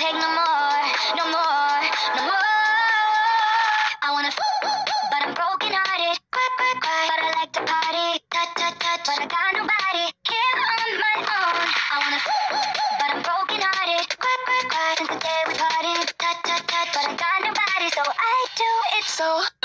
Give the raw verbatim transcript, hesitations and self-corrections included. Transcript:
take no more, no more, no more. I wanna f, but I'm broken hearted. Cry, cry, cry, but I like to party. Touch, touch, touch, but I got nobody here on my own. I wanna f, but I'm broken hearted. Cry, cry, cry, since the day we parted. Touch, touch, touch, but I got nobody, so I do it so.